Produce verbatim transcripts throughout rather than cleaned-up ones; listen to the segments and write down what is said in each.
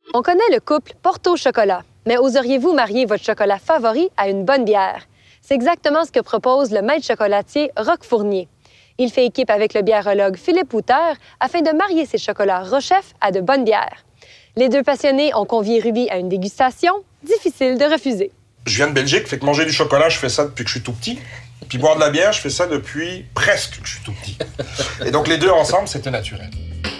On connaît le couple Porto-Chocolat, mais oseriez-vous marier votre chocolat favori à une bonne bière? C'est exactement ce que propose le maître chocolatier Roch Fournier. Il fait équipe avec le biérologue Philippe Houter afin de marier ses chocolats Rochef à de bonnes bières. Les deux passionnés ont convié Ruby à une dégustation difficile de refuser. Je viens de Belgique, fait que manger du chocolat, je fais ça depuis que je suis tout petit. Puis boire de la bière, je fais ça depuis presque que je suis tout petit. Et donc les deux ensemble, c'était naturel.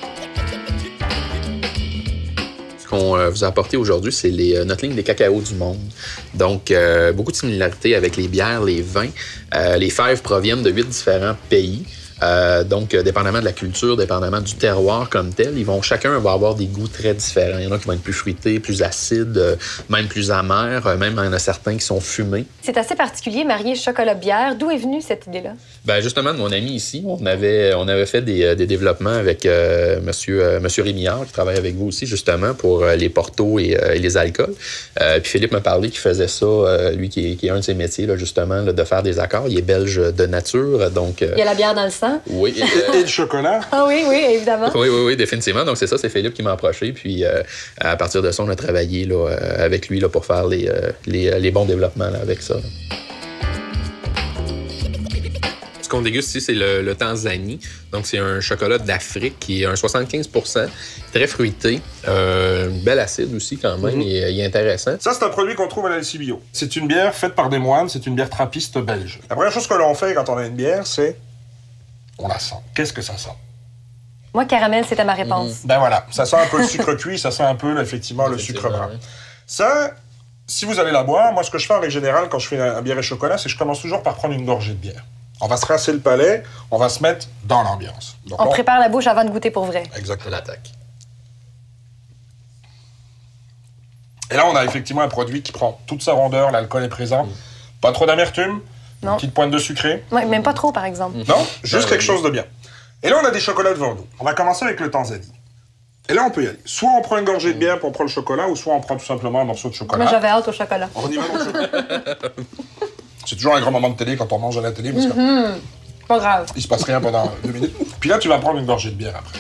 Ce qu'on euh, vous a apporté aujourd'hui, c'est les, euh, notre ligne des cacao du monde. Donc, euh, beaucoup de similarités avec les bières, les vins. Euh, les fèves proviennent de huit différents pays. Euh, donc, euh, dépendamment de la culture, dépendamment du terroir comme tel, ils vont, chacun va avoir des goûts très différents. Il y en a qui vont être plus fruités, plus acides, euh, même plus amers. Euh, même il y en a certains qui sont fumés. C'est assez particulier, marier chocolat-bière. D'où est venue cette idée-là? Ben justement, de mon ami ici, on avait, on avait fait des, des développements avec euh, monsieur, euh, monsieur Rémillard, qui travaille avec vous aussi, justement, pour euh, les portos et, euh, et les alcools. Euh, puis Philippe m'a parlé qu'il faisait ça, euh, lui, qui est, qui est un de ses métiers, là, justement, là, de faire des accords. Il est belge de nature, donc... Euh, il y a la bière dans le sang. Oui. Et, euh... et le chocolat. Ah oui, oui, évidemment. Oui, oui, oui, définitivement. Donc, c'est ça, c'est Philippe qui m'a approché. Puis, euh, à partir de ça, on a travaillé là, euh, avec lui là, pour faire les, euh, les, les bons développements là, avec ça. Là. Ce qu'on déguste ici, c'est le, le Tanzanie. Donc, c'est un chocolat d'Afrique qui est un soixante-quinze pour cent, très fruité, euh, bel acide aussi quand même, mm-hmm. il, est, il est intéressant. Ça, c'est un produit qu'on trouve à l'L C Bio. C'est une bière faite par des moines, c'est une bière trappiste belge. La première chose que l'on fait quand on a une bière, c'est... on la sent. Qu'est-ce que ça sent? Moi, caramel, c'était ma réponse. Mmh. Ben voilà, ça sent un peu le sucre cuit, ça sent un peu, effectivement, le sucre brun. Oui. Ça, si vous allez la boire, moi, ce que je fais en règle générale quand je fais un bière et chocolat, c'est que je commence toujours par prendre une gorgée de bière. On va se rincer le palais, on va se mettre dans l'ambiance. On, on prépare la bouche avant de goûter pour vrai. Exactement. L'attaque. Et là, on a effectivement un produit qui prend toute sa rondeur, l'alcool est présent, mmh. pas trop d'amertume, une petite pointe de sucré. Oui, même pas trop, par exemple. Mmh. Non, juste quelque chose de bien. Et là, on a des chocolats devant nous. On va commencer avec le Tanzanie. Et là, on peut y aller. Soit on prend une gorgée de bière pour on prend le chocolat, ou soit on prend tout simplement un morceau de chocolat. Moi, j'avais hâte au chocolat. On y va dans le chocolat. C'est toujours un grand moment de télé quand on mange à la télé, parce que... Mm-hmm. Pas grave. Il se passe rien pendant deux minutes. Puis là, tu vas prendre une gorgée de bière après.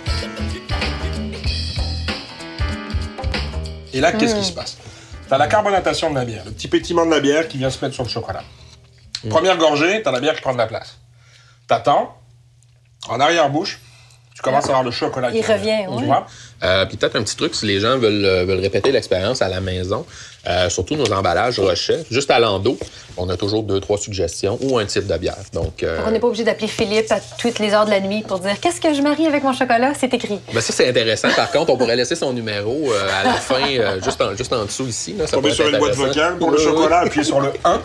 Et là, qu'est-ce mm. qui se passe? T'as la carbonatation de la bière, le petit pétillement de la bière qui vient se mettre sur le chocolat. Mm. Première gorgée, t'as la bière qui prend de la place. T'attends. En arrière-bouche, tu commences à avoir le chocolat qui Il revient, oui. Tu vois? Euh, puis peut-être un petit truc, si les gens veulent, euh, veulent répéter l'expérience à la maison, euh, surtout nos emballages Rochef, juste à l'endo, on a toujours deux, trois suggestions ou un type de bière. Donc, euh... on n'est pas obligé d'appeler Philippe à toutes les heures de la nuit pour dire « Qu'est-ce que je marie avec mon chocolat? » C'est écrit. Ben ça, c'est intéressant. Par contre, on pourrait laisser son numéro euh, à la fin, euh, juste, en, juste en dessous ici. Là, ça tomber sur une boîte vocale pour le chocolat, appuyer sur le un.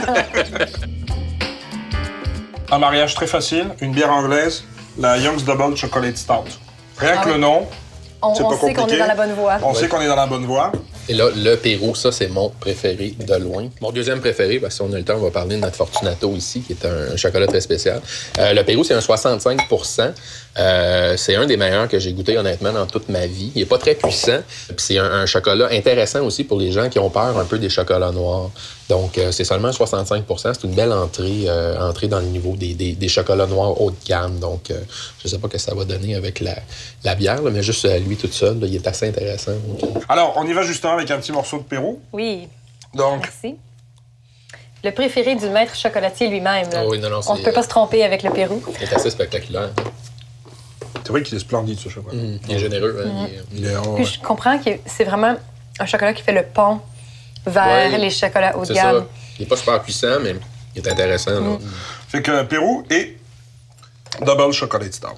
Un mariage très facile, une bière anglaise, la Young's Double Chocolate Stout. Rien ah que oui. le nom, c'est pas compliqué. On sait qu'on est dans la bonne voie. On ouais. sait qu'on est dans la bonne voie. Et là, le Pérou, ça, c'est mon préféré de loin. Mon deuxième préféré, parce que si on a le temps, on va parler de notre Fortunato ici, qui est un, un chocolat très spécial. Euh, le Pérou, c'est un soixante-cinq pour cent. Euh, c'est un des meilleurs que j'ai goûté, honnêtement, dans toute ma vie. Il n'est pas très puissant. Puis c'est un, un chocolat intéressant aussi pour les gens qui ont peur un peu des chocolats noirs. Donc, euh, c'est seulement soixante-cinq pour cent. C'est une belle entrée, euh, entrée dans le niveau des, des, des chocolats noirs haut de gamme. Donc, euh, je ne sais pas ce que ça va donner avec la, la bière, là, mais juste euh, lui tout seul, là, il est assez intéressant. Donc, euh... Alors, on y va justement avec un petit morceau de Pérou. Oui. Donc... Merci. Le préféré du maître chocolatier lui-même. Oh oui, non, non, on ne peut pas se tromper avec le Pérou. Il est assez spectaculaire. C'est vrai qu'il est splendide, ce chocolat. Mmh, il est généreux. Hein, mmh. il est... Il est... Puis je comprends que c'est vraiment un chocolat qui fait le pont vers ouais, les chocolats haut de gamme. Ça. Il n'est pas super puissant, mais il est intéressant. Mmh. Fait que Pérou et Double Chocolate Stout.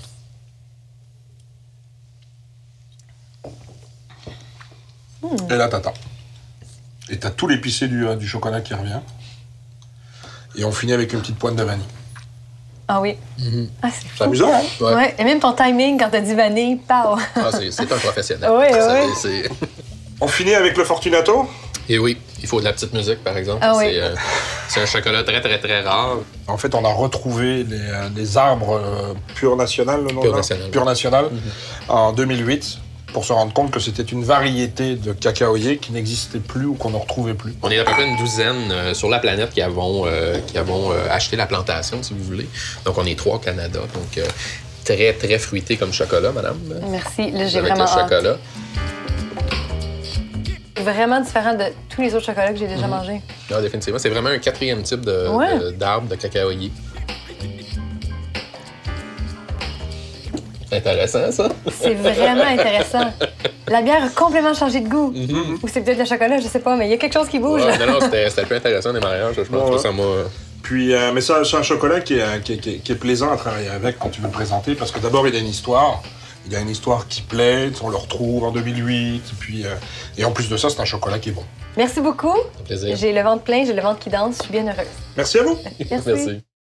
Mmh. Et là, t'attends. Et t'as tout l'épicé du, euh, du chocolat qui revient. Et on finit avec une petite pointe de vanille. Ah oui. Mm-hmm. Ah, c'est c'est amusant, hein? Ouais. ouais. Et même ton timing quand t'as dit vanille, pow! Ah, c'est un professionnel. Oui, oui. On finit avec le Fortunato? Et oui, il faut de la petite musique, par exemple. Ah, oui. C'est euh, un chocolat très, très, très rare. En fait, on a retrouvé les, euh, les arbres euh, Pur National, le nom Pur National. Pur National, mm-hmm. en deux mille huit. Pour se rendre compte que c'était une variété de cacaoyer qui n'existait plus ou qu'on ne retrouvait plus. On est à peu près une douzaine euh, sur la planète qui avons, euh, qui avons euh, acheté la plantation, si vous voulez. Donc, on est trois au Canada. Donc, euh, très, très fruité comme chocolat, madame. Merci. Là, j'ai avec vraiment le chocolat. hâte. vraiment différent de tous les autres chocolats que j'ai déjà mm-hmm. mangés. Non, définitivement. C'est vraiment un quatrième type de, ouais. de, d'arbre de cacaoyer. C'est intéressant, ça. C'est vraiment intéressant. La bière a complètement changé de goût. Mm-hmm. Ou c'est peut-être le chocolat, je sais pas, mais il y a quelque chose qui bouge. Ouais, non, non, c'était, c'était le plus intéressant des mariages, je pense ouais. que ça m'a... Puis, euh, mais ça, c'est un chocolat qui est, qui, est, qui, est, qui est plaisant à travailler avec quand tu veux le présenter, parce que d'abord, il y a une histoire. Il y a une histoire qui plaît, on le retrouve en deux mille huit, et, puis, euh, et en plus de ça, c'est un chocolat qui est bon. Merci beaucoup. Un plaisir. J'ai le ventre plein, j'ai le ventre qui danse, je suis bien heureuse. Merci à vous. Merci. Merci.